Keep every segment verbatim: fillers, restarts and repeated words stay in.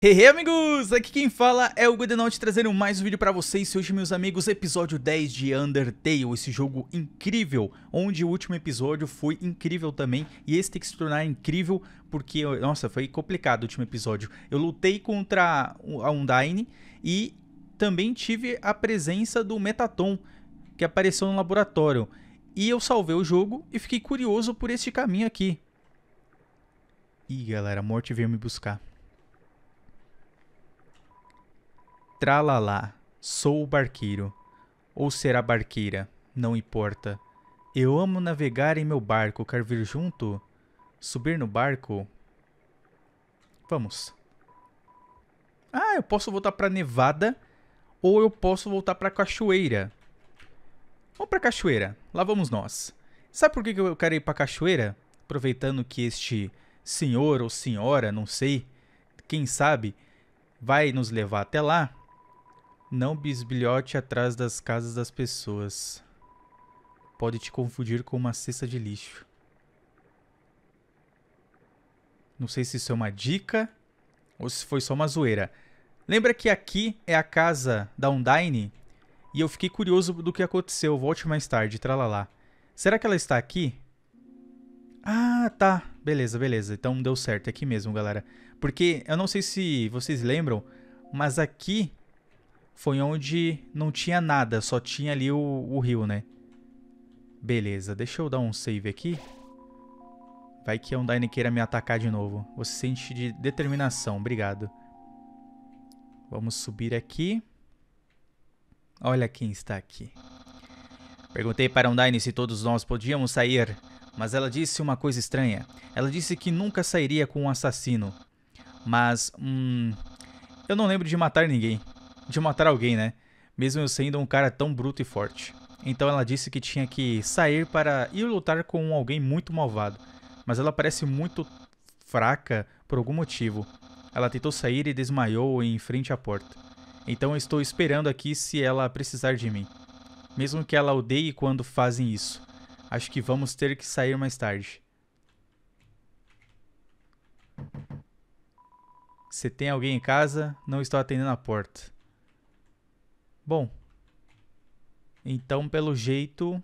Hey, hey amigos, aqui quem fala é o Goodenote trazendo mais um vídeo pra vocês. Hoje, meus amigos, episódio dez de Undertale, esse jogo incrível, onde o último episódio foi incrível também, e esse tem que se tornar incrível porque, nossa, foi complicado o último episódio. Eu lutei contra a Undyne e também tive a presença do Metaton, que apareceu no laboratório, e eu salvei o jogo e fiquei curioso por este caminho aqui. Ih, galera, a morte veio me buscar. Tralalá, sou o barqueiro, ou será barqueira, não importa. Eu amo navegar em meu barco, quer vir junto? Subir no barco? Vamos. Ah, eu posso voltar pra Nevada, ou eu posso voltar pra Cachoeira. Vamos pra Cachoeira, lá vamos nós. Sabe por que eu quero ir pra Cachoeira? Aproveitando que este senhor ou senhora, não sei, quem sabe, vai nos levar até lá. Não bisbilhote atrás das casas das pessoas. Pode te confundir com uma cesta de lixo. Não sei se isso é uma dica ou se foi só uma zoeira. Lembra que aqui é a casa da Undyne? E eu fiquei curioso do que aconteceu. Volte mais tarde, tralalá. Será que ela está aqui? Ah, tá. Beleza, beleza. Então deu certo. É aqui mesmo, galera. Porque eu não sei se vocês lembram, mas aqui foi onde não tinha nada, só tinha ali o, o rio, né? Beleza, deixa eu dar um save aqui. Vai que a Undyne queira me atacar de novo. Você sente de determinação, obrigado. Vamos subir aqui. Olha quem está aqui. Perguntei para a Undyne se todos nós podíamos sair, mas ela disse uma coisa estranha. Ela disse que nunca sairia com um assassino. Mas, hum... eu não lembro de matar ninguém. De matar alguém, né? Mesmo eu sendo um cara tão bruto e forte. Então ela disse que tinha que sair para ir lutar com alguém muito malvado. Mas ela parece muito fraca por algum motivo. Ela tentou sair e desmaiou em frente à porta. Então eu estou esperando aqui se ela precisar de mim. Mesmo que ela odeie quando fazem isso. Acho que vamos ter que sair mais tarde. Se tem alguém em casa, não estou atendendo a porta. Bom, então pelo jeito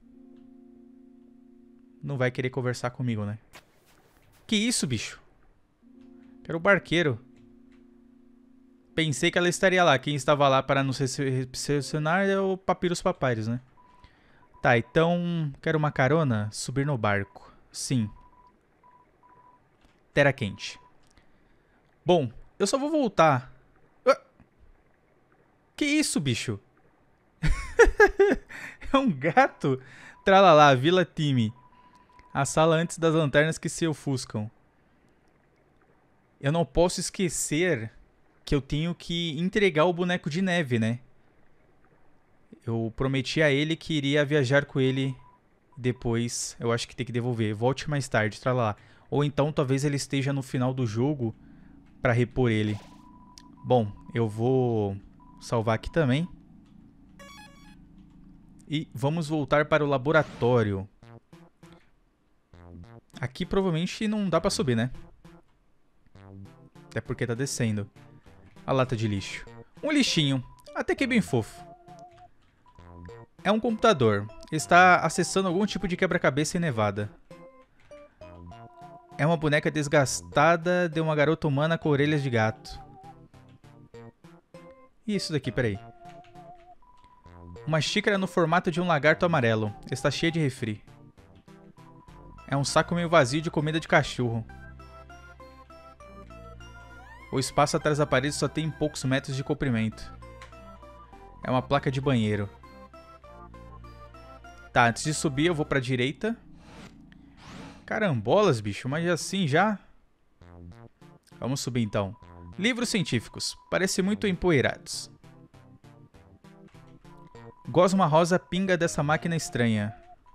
não vai querer conversar comigo, né? Que isso, bicho? Quero o barqueiro. Pensei que ela estaria lá. Quem estava lá para nos recepcionar é o Papyrus Papyrus, né? Tá, então quero uma carona? Subir no barco. Sim. Terra quente. Bom, eu só vou voltar. Que isso, bicho? É um gato? Tralalá, Vila Time. A sala antes das lanternas que se ofuscam. Eu não posso esquecer que eu tenho que entregar o boneco de neve, né? Eu prometi a ele que iria viajar com ele depois. Eu acho que tem que devolver. Volte mais tarde, tralalá. Ou então talvez ele esteja no final do jogo para repor ele. Bom, eu vou salvar aqui também. E vamos voltar para o laboratório. Aqui provavelmente não dá para subir, né? Até porque tá descendo. A lata de lixo. Um lixinho. Até que bem fofo. É um computador. Está acessando algum tipo de quebra-cabeça em Nevada. É uma boneca desgastada de uma garota humana com orelhas de gato. E isso daqui, peraí. Uma xícara no formato de um lagarto amarelo. Está cheia de refri. É um saco meio vazio de comida de cachorro. O espaço atrás da parede só tem poucos metros de comprimento. É uma placa de banheiro. Tá, antes de subir eu vou pra direita. Carambolas, bicho, mas assim já? Vamos subir então. Livros científicos. Parecem muito empoeirados. Gosma rosa pinga dessa máquina estranha.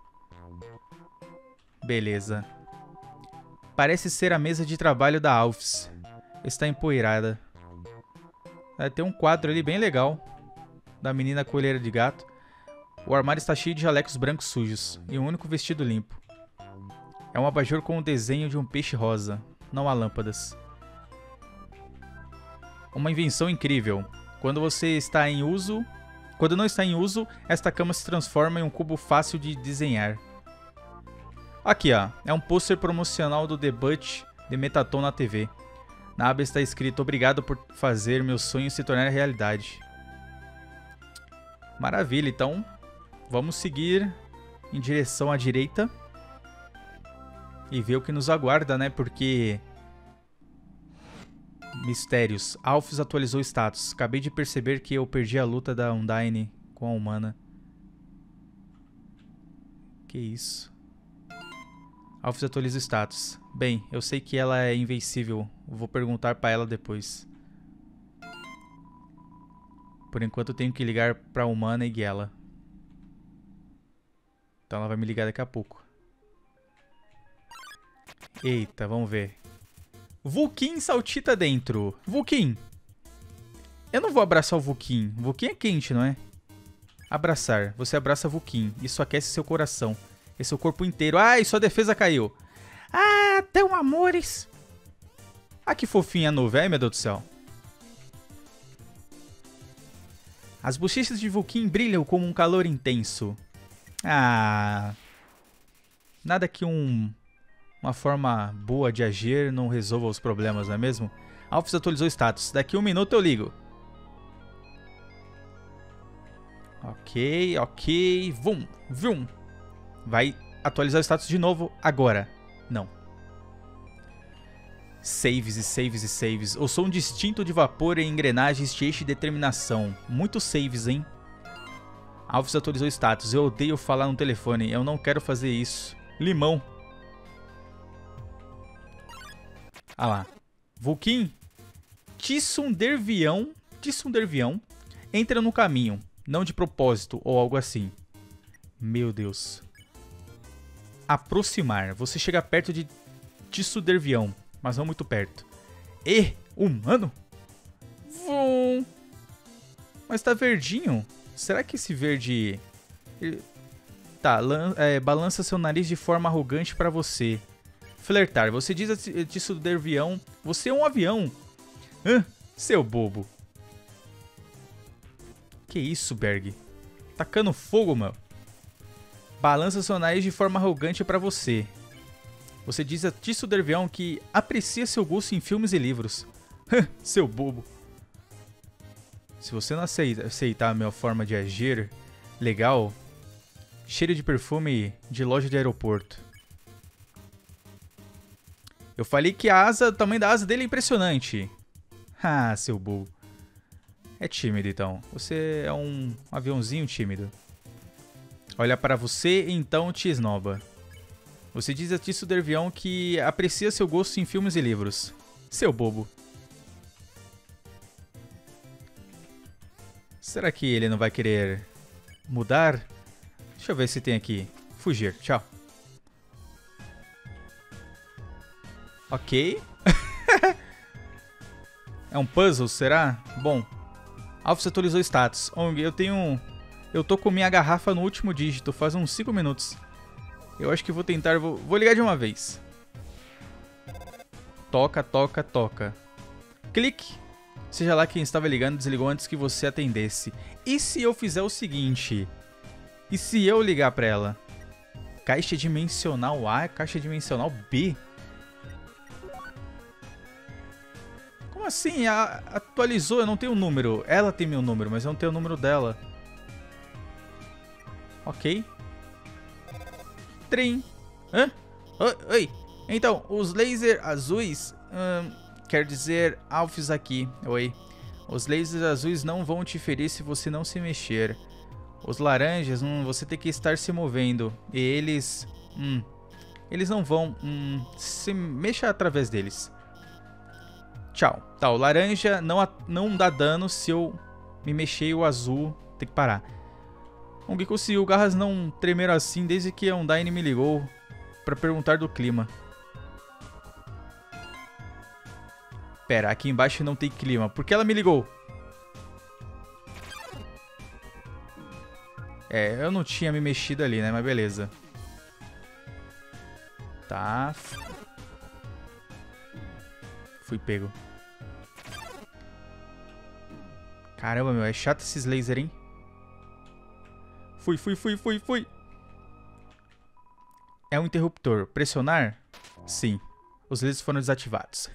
Beleza. Parece ser a mesa de trabalho da Alphys. Está empoeirada. É, tem um quadro ali bem legal. Da menina coelheira de gato. O armário está cheio de jalecos brancos sujos. E um único vestido limpo. É um abajur com o desenho de um peixe rosa. Não há lâmpadas. Uma invenção incrível. Quando você está em uso... Quando não está em uso, esta cama se transforma em um cubo fácil de desenhar. Aqui, ó. É um pôster promocional do debut de Mettaton na T V. Na aba está escrito: obrigado por fazer meus sonhos se tornarem realidade. Maravilha, então vamos seguir em direção à direita e ver o que nos aguarda, né? Porque... Mistérios. Alphys atualizou o status. Acabei de perceber que eu perdi a luta da Undyne com a humana. Que isso? Alphys atualiza o status. Bem, eu sei que ela é invencível. Vou perguntar pra ela depois. Por enquanto eu tenho que ligar pra humana e guiá-la. Então ela vai me ligar daqui a pouco. Eita, vamos ver. Vulkin saltita dentro. Vulkin. Eu não vou abraçar o Vulkin. Vulkin é quente, não é? Abraçar. Você abraça Vulkin. Isso aquece seu coração. E seu corpo inteiro. Ai, sua defesa caiu. Ah, tão amores. Ah, que fofinha a nuvem. Ai, meu Deus do céu. As bochechas de Vulkin brilham como um calor intenso. Ah. Nada que um... Uma forma boa de agir não resolva os problemas, não é mesmo? Alphys atualizou o status. Daqui a um minuto eu ligo. Ok, ok. Vum, vum. Vai atualizar o status de novo agora. Não. Saves e saves e saves. Eu sou um distinto de vapor em engrenagens de eixo e determinação. Muitos saves, hein? Alphys atualizou o status. Eu odeio falar no telefone. Eu não quero fazer isso. Limão. Ah lá. Vulkin. Tissundervião. Tissundervião. Entra no caminho. Não de propósito ou algo assim. Meu Deus. Aproximar. Você chega perto de Tissundervião. Mas não muito perto. E humano? Vum. Mas tá verdinho. Será que esse verde... Ele... Tá, é, balança seu nariz de forma arrogante pra você. Flertar. Você diz a Tissundervião. Você é um avião. Hã? Seu bobo. Que isso, Berg? Tacando fogo, meu. Balança seu nariz de forma arrogante pra você. Você diz a Tissundervião que aprecia seu gosto em filmes e livros. Hã? Seu bobo. Se você não aceita, aceitar a minha forma de agir legal, cheiro de perfume de loja de aeroporto. Eu falei que a asa, o tamanho da asa dele é impressionante. Ah, seu burro. É tímido, então. Você é um aviãozinho tímido. Olha para você e então te esnoba. Você diz a Tissundervião que aprecia seu gosto em filmes e livros. Seu bobo. Será que ele não vai querer mudar? Deixa eu ver se tem aqui. Fugir. Tchau. Ok. É um puzzle, será? Bom. Alphys atualizou o status. Ong, eu tenho... Eu tô com minha garrafa no último dígito, faz uns cinco minutos. Eu acho que vou tentar... Vou, vou ligar de uma vez. Toca, toca, toca. Clique. Seja lá quem estava ligando, desligou antes que você atendesse. E se eu fizer o seguinte? E se eu ligar pra ela? Caixa dimensional A, caixa dimensional B? Como assim? A, atualizou, eu não tenho o número. Ela tem meu número, mas eu não tenho o número dela. Ok. Trim. Hã? Oi, oi. Então, os lasers azuis... Hum, quer dizer, Alphys aqui. Oi. Os lasers azuis não vão te ferir se você não se mexer. Os laranjas, hum, você tem que estar se movendo. E eles... Hum, eles não vão... Hum, se mexa através deles. Tchau. Tá, o laranja não, não dá dano se eu me mexer, e o azul tem que parar. Ong conseguiu. Garras não tremeram assim desde que a Undyne me ligou pra perguntar do clima. Pera, aqui embaixo não tem clima. Por que ela me ligou? É, eu não tinha me mexido ali, né? Mas beleza. Tá. Fui pego. Caramba, meu, é chato esses lasers, hein? Fui, fui, fui, fui, fui. É um interruptor. Pressionar? Sim. Os lasers foram desativados.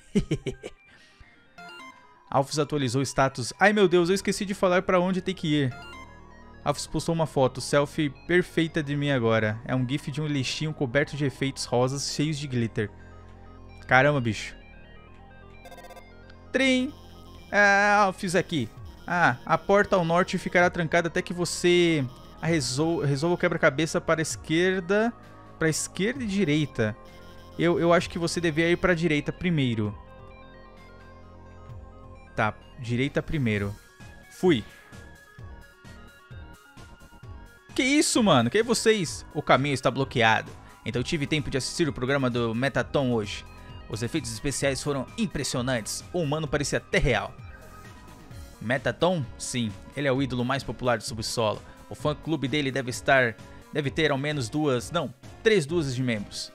Alphys atualizou o status. Ai, meu Deus, eu esqueci de falar pra onde tem que ir. Alphys postou uma foto. Selfie perfeita de mim agora. É um gif de um lixinho coberto de efeitos rosas cheios de glitter. Caramba, bicho. Trim. Ah, Alphys aqui. Ah, a porta ao norte ficará trancada até que você resol resolva o quebra-cabeça para a esquerda, para a esquerda e direita. Eu, eu acho que você deveria ir para a direita primeiro. Tá, direita primeiro. Fui. Que isso, mano? Que é vocês? O caminho está bloqueado. Então eu tive tempo de assistir o programa do Mettaton hoje. Os efeitos especiais foram impressionantes. O humano parecia até real. Mettaton? Sim, ele é o ídolo mais popular do subsolo. O fã-clube dele deve estar... Deve ter ao menos duas... Não, três dúzias de membros.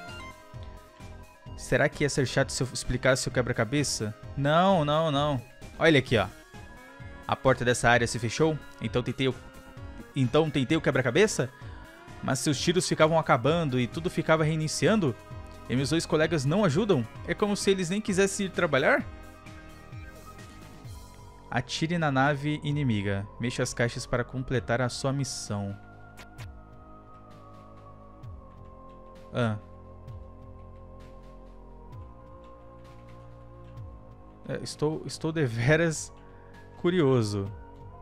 Será que ia ser chato se eu explicasse o quebra-cabeça? Não, não, não. Olha aqui, ó. A porta dessa área se fechou, então tentei o... Então tentei o quebra-cabeça? Mas seus tiros ficavam acabando e tudo ficava reiniciando? E meus dois colegas não ajudam? É como se eles nem quisessem ir trabalhar? Atire na nave inimiga. Mexa as caixas para completar a sua missão. Ah. É, estou, estou deveras curioso.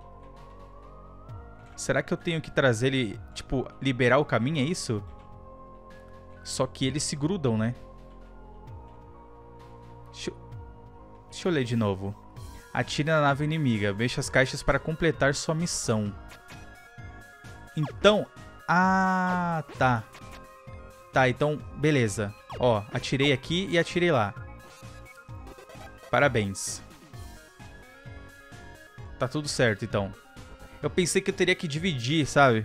Será que eu tenho que trazer ele, tipo, liberar o caminho, é isso? Só que eles se grudam, né? Deixa eu, deixa eu ler de novo. Atire na nave inimiga. Mexa as caixas para completar sua missão. Então... Ah, tá. Tá, então, beleza. Ó, atirei aqui e atirei lá. Parabéns. Tá tudo certo, então. Eu pensei que eu teria que dividir, sabe?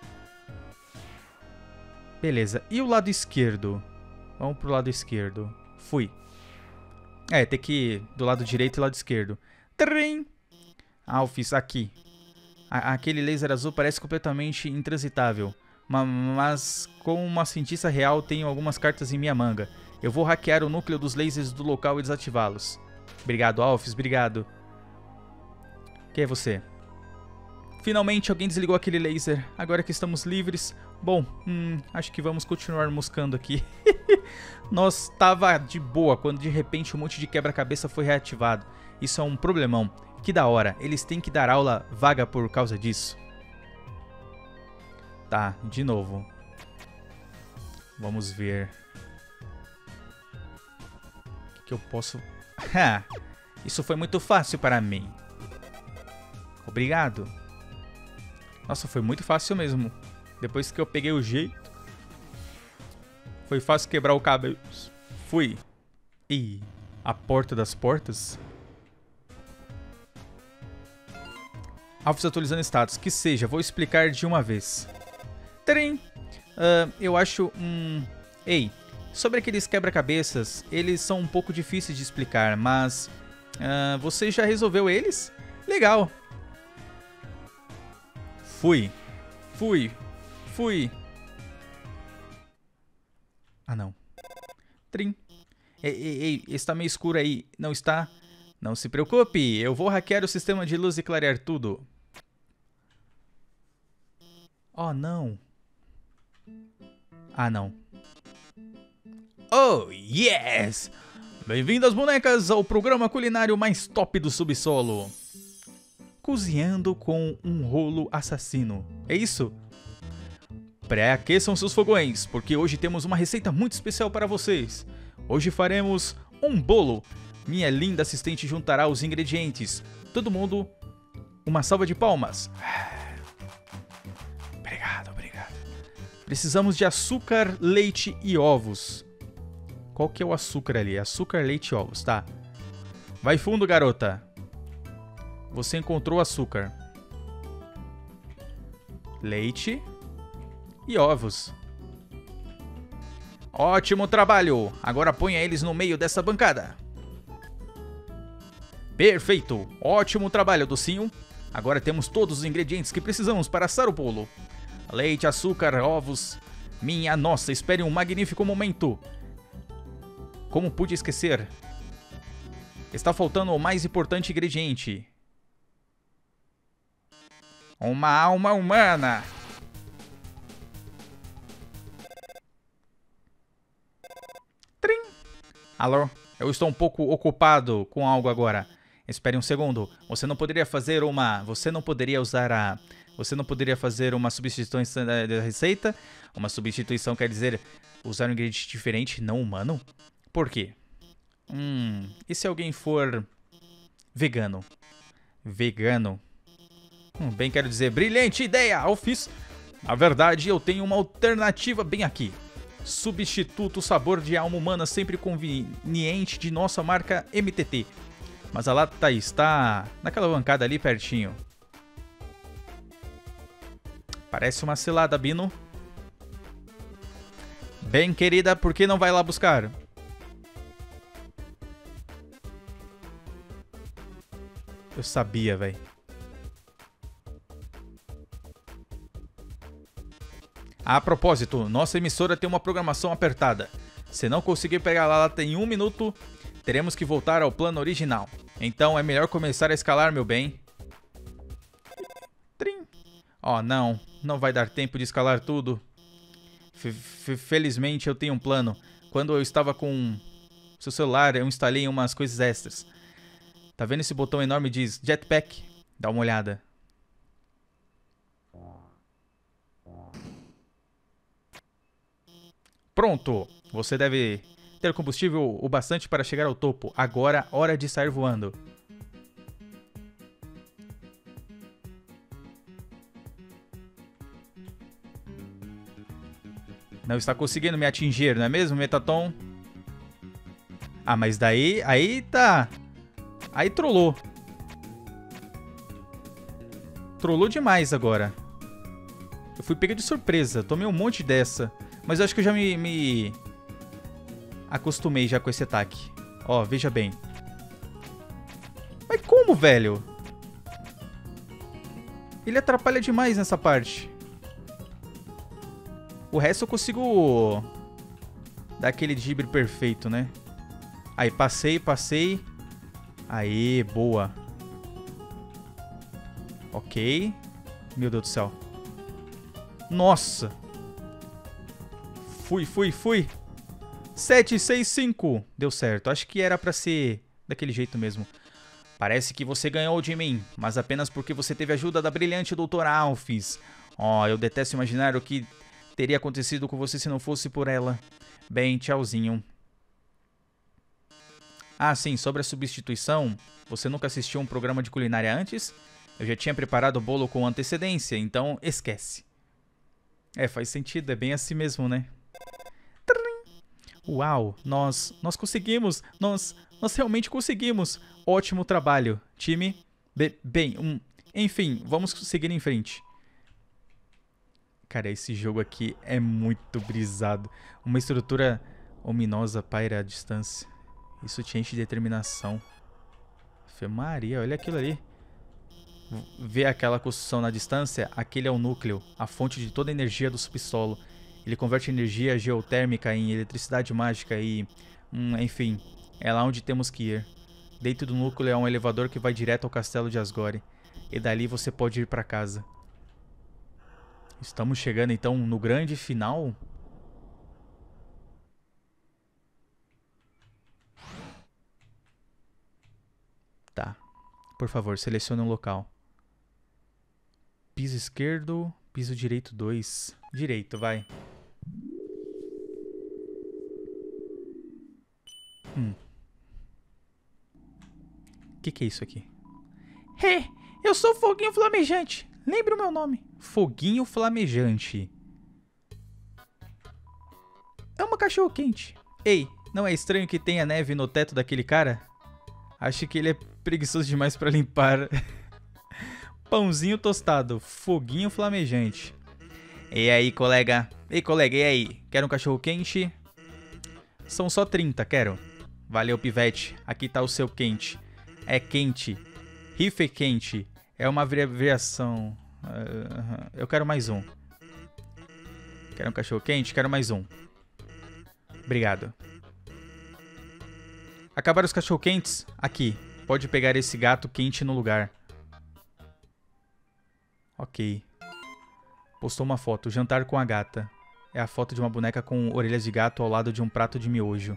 Beleza. E o lado esquerdo? Vamos pro lado esquerdo. Fui. É, tem que ir do lado direito e lado esquerdo. Trim! Alphys, aqui. A aquele laser azul parece completamente intransitável. Ma mas, como uma cientista real, tenho algumas cartas em minha manga. Eu vou hackear o núcleo dos lasers do local e desativá-los. Obrigado, Alphys, obrigado. Quem é você? Finalmente alguém desligou aquele laser. Agora que estamos livres... Bom, hum, acho que vamos continuar moscando aqui. Nós tava de boa quando de repente um monte de quebra-cabeça foi reativado. Isso é um problemão. Que da hora, eles têm que dar aula vaga por causa disso. Tá, de novo. Vamos ver. O que, que eu posso... Isso foi muito fácil para mim. Obrigado. Nossa, foi muito fácil mesmo. Depois que eu peguei o jeito. Foi fácil quebrar o cabo. Fui. Ih, a porta das portas? Alphys atualizando status. Que seja, vou explicar de uma vez. Trim. Uh, eu acho... Hum... Ei, sobre aqueles quebra-cabeças, eles são um pouco difíceis de explicar, mas... Uh, você já resolveu eles? Legal. Fui. Fui. Fui. Ah, não. Trim. Ei, ei, ei, está meio escuro aí. Não está? Não se preocupe, eu vou hackear o sistema de luz e clarear tudo. Oh, não. Ah, não. Oh, yes! Bem-vindas, bonecas, ao programa culinário mais top do subsolo. Cozinhando com um rolo assassino. É isso? Pré-aqueçam seus fogões, porque hoje temos uma receita muito especial para vocês. Hoje faremos um bolo. Minha linda assistente juntará os ingredientes. Todo mundo, uma salva de palmas. Obrigado, obrigado. Precisamos de açúcar, leite e ovos. Qual que é o açúcar ali? Açúcar, leite e ovos, tá. Vai fundo, garota. Você encontrou açúcar. Leite e ovos. Ótimo trabalho! Agora ponha eles no meio dessa bancada. Perfeito! Ótimo trabalho, docinho. Agora temos todos os ingredientes que precisamos para assar o bolo. Leite, açúcar, ovos. Minha nossa, espere um magnífico momento. Como pude esquecer? Está faltando o mais importante ingrediente. Uma alma humana. Trim. Alô, eu estou um pouco ocupado com algo agora. Espere um segundo. Você não poderia fazer uma... Você não poderia usar a... Você não poderia fazer uma substituição da receita? Uma substituição quer dizer usar um ingrediente diferente, não humano? Por quê? Hum... E se alguém for... vegano? Vegano? Hum, bem, quero dizer, brilhante ideia, Alphys. Na verdade, eu tenho uma alternativa bem aqui. Substituto sabor de alma humana sempre conveniente de nossa marca M T T. Mas a lata está naquela bancada ali pertinho. Parece uma cilada, Bino. Bem, querida, por que não vai lá buscar? Eu sabia, velho. A propósito, nossa emissora tem uma programação apertada. Se não conseguir pegar a lata em um minuto, teremos que voltar ao plano original. Então é melhor começar a escalar, meu bem. Trim. Oh, não. Não vai dar tempo de escalar tudo. F -f Felizmente eu tenho um plano. Quando eu estava com seu celular, eu instalei umas coisas extras. Tá vendo esse botão enorme que diz Jetpack? Dá uma olhada. Pronto! Você deve ter combustível o bastante para chegar ao topo. Agora, hora de sair voando. Não está conseguindo me atingir, não é mesmo, Metaton? Ah, mas daí... Aí tá... Aí trollou. Trollou demais agora. Eu fui pego de surpresa. Tomei um monte dessa. Mas eu acho que eu já me, me acostumei já com esse ataque. Ó, veja bem. Mas como, velho? Ele atrapalha demais nessa parte. O resto eu consigo dar aquele drible perfeito, né? Aí, passei, passei. Aí, boa. Ok. Meu Deus do céu. Nossa. Fui, fui, fui. sete, seis, cinco. Deu certo. Acho que era pra ser daquele jeito mesmo. Parece que você ganhou de mim, mas apenas porque você teve a ajuda da brilhante doutora Alphys. Oh, eu detesto imaginar o que teria acontecido com você se não fosse por ela. Bem, tchauzinho. Ah, sim, sobre a substituição. Você nunca assistiu um programa de culinária antes? Eu já tinha preparado o bolo com antecedência, então esquece. É, faz sentido. É bem assim mesmo, né? Uau, nós, nós conseguimos, nós, nós realmente conseguimos. Ótimo trabalho, time. Be bem, um, enfim, vamos seguir em frente. Cara, esse jogo aqui é muito brisado. Uma estrutura ominosa paira à distância. Isso te enche de determinação. Fê Maria, olha aquilo ali. Vê aquela construção na distância? Aquele é o núcleo, a fonte de toda a energia do subsolo. Ele converte energia geotérmica em eletricidade mágica e... Hum, enfim, é lá onde temos que ir. Dentro do núcleo é um elevador que vai direto ao castelo de Asgore. E dali você pode ir para casa. Estamos chegando então no grande final? Tá. Por favor, selecione um local. Piso esquerdo, piso direito dois. Direito, vai. Hum. O que, que é isso aqui? Hey, eu sou Foguinho Flamejante. Lembre o meu nome. Foguinho Flamejante. É uma cachorro quente. Ei, não é estranho que tenha neve no teto daquele cara? Acho que ele é preguiçoso demais pra limpar. Pãozinho tostado. Foguinho Flamejante. E aí, colega? Ei, colega, e aí? Quer um cachorro quente? São só trinta, quero. Valeu, pivete. Aqui tá o seu quente. É quente. Riff é quente. É uma variação. Uh, eu quero mais um. Quero um cachorro quente? Quero mais um. Obrigado. Acabaram os cachorro quentes? Aqui. Pode pegar esse gato quente no lugar. Ok. Postou uma foto. Jantar com a gata. É a foto de uma boneca com orelhas de gato ao lado de um prato de miojo.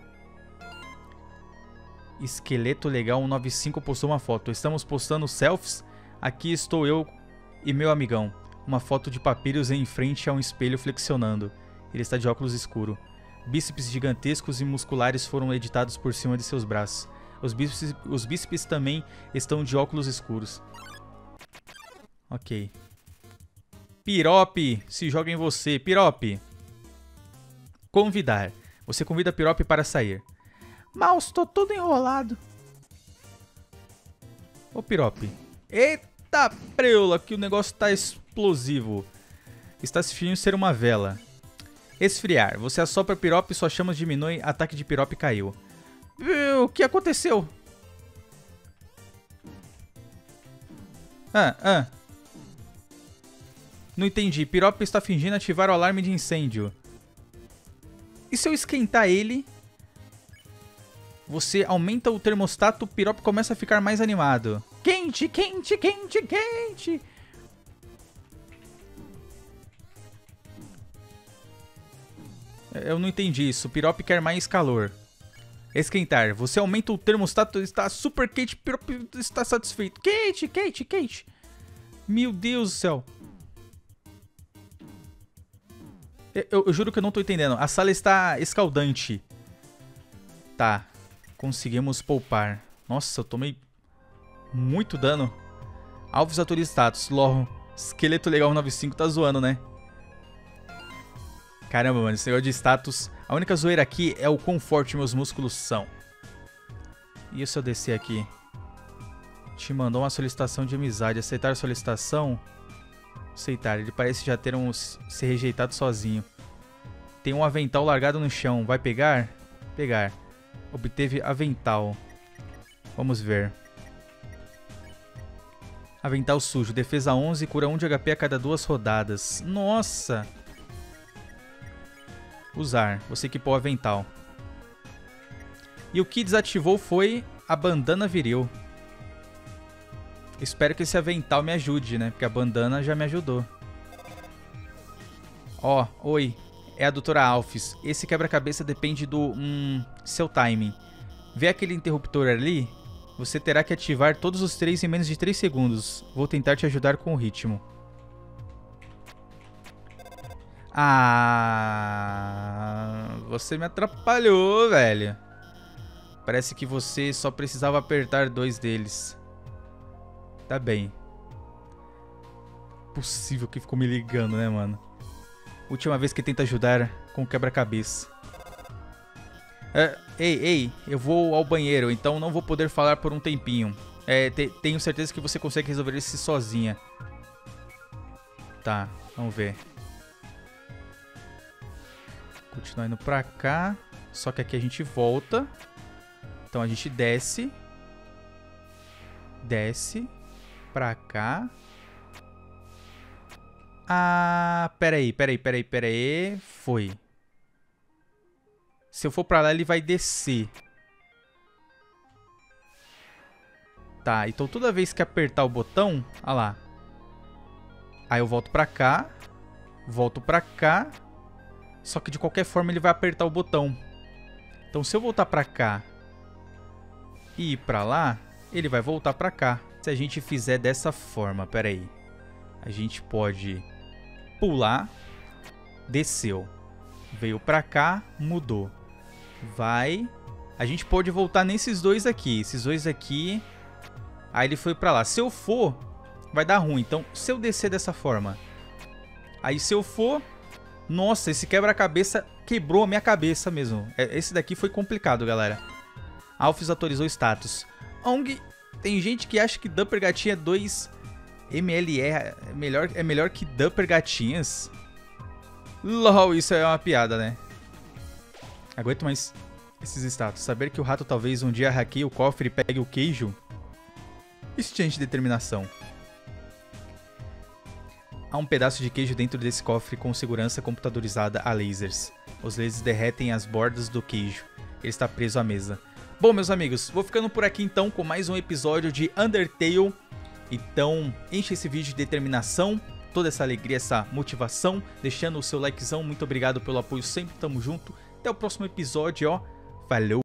Esqueleto Legal cento e noventa e cinco postou uma foto. Estamos postando selfies. Aqui estou eu e meu amigão. Uma foto de Papyrus em frente a um espelho flexionando. Ele está de óculos escuro. Bíceps gigantescos e musculares foram editados por cima de seus braços. Os bíceps, os bíceps também estão de óculos escuros. Ok. Pirope, se joga em você. Pirope. Convidar. Você convida Pirope para sair. Mouse, tô todo enrolado. Ô, Pirope. Eita preula, que o negócio tá explosivo. Está se fingindo ser uma vela. Esfriar. Você assopra Pirope e suas chamas diminuem. Ataque de Pirope caiu. O que aconteceu? Ah, ah. Não entendi. Pirope está fingindo ativar o alarme de incêndio. E se eu esquentar ele... Você aumenta o termostato, o Pirope começa a ficar mais animado. Quente, quente, quente, quente. Eu não entendi isso. O Pirope quer mais calor. Esquentar. Você aumenta o termostato, está super quente, o Pirope está satisfeito. Quente, quente, quente. Meu Deus do céu. Eu, eu, eu juro que eu não estou entendendo. A sala está escaldante. Tá. Conseguimos poupar. Nossa, eu tomei muito dano. Alvos atualiza status. Lol. Esqueleto Legal cento e noventa e cinco tá zoando, né? Caramba, mano. Esse negócio de status. A única zoeira aqui é o quão forte meus músculos são. E se eu descer aqui? Te mandou uma solicitação de amizade. Aceitar a solicitação? Aceitar. Ele parece já ter um ser rejeitado sozinho. Tem um avental largado no chão. Vai pegar? Pegar. Obteve avental. Vamos ver. Avental sujo. Defesa onze. Cura um de H P a cada duas rodadas. Nossa! Usar. Você equipou o avental. E o que desativou foi a bandana viril. Espero que esse avental me ajude, né? Porque a bandana já me ajudou. Ó, oh, oi. É a doutora Alphys. Esse quebra-cabeça depende do hum, seu timing. Vê aquele interruptor ali? Você terá que ativar todos os três em menos de três segundos. Vou tentar te ajudar com o ritmo. Ah, você me atrapalhou, velho. Parece que você só precisava apertar dois deles. Tá bem. Possível que ficou me ligando, né, mano? Última vez que tenta ajudar com quebra-cabeça. É, ei, ei, eu vou ao banheiro, então não vou poder falar por um tempinho. É, te, tenho certeza que você consegue resolver isso sozinha. Tá, vamos ver. Continuar indo pra cá. Só que aqui a gente volta. Então a gente desce. Desce. Pra cá. Ah, peraí, peraí, peraí, peraí. Foi. Se eu for pra lá, ele vai descer. Tá, então toda vez que apertar o botão... Olha lá. Aí eu volto pra cá. Volto pra cá. Só que de qualquer forma ele vai apertar o botão. Então se eu voltar pra cá e ir pra lá, ele vai voltar pra cá. Se a gente fizer dessa forma, peraí. A gente pode pular. Desceu. Veio pra cá, mudou. Vai. A gente pode voltar nesses dois aqui. Esses dois aqui. Aí ele foi pra lá. Se eu for, vai dar ruim. Então, se eu descer dessa forma. Aí se eu for... Nossa, esse quebra-cabeça quebrou a minha cabeça mesmo. Esse daqui foi complicado, galera. Alphys atualizou status. Ong, tem gente que acha que Dupper Gatinha dois M L R é melhor, é melhor que Dupper Gatinhas. LOL, isso é uma piada, né? Aguento mais esses status. Saber que o rato talvez um dia hackeie o cofre e pegue o queijo. E se tinha de determinação? Há um pedaço de queijo dentro desse cofre com segurança computadorizada a lasers. Os lasers derretem as bordas do queijo. Ele está preso à mesa. Bom, meus amigos, vou ficando por aqui então com mais um episódio de Undertale. Então, enche esse vídeo de determinação, toda essa alegria, essa motivação, deixando o seu likezão. Muito obrigado pelo apoio sempre, tamo junto. Até o próximo episódio, ó. Falou!